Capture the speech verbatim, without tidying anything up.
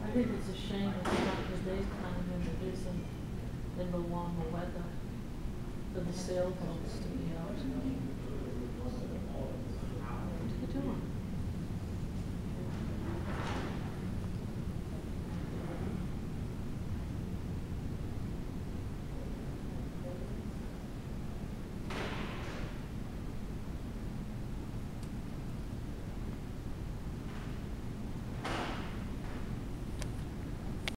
I think it's a shame it's not the daytime when it isn't in the warmer weather for the sailboats to be out. What are you doing?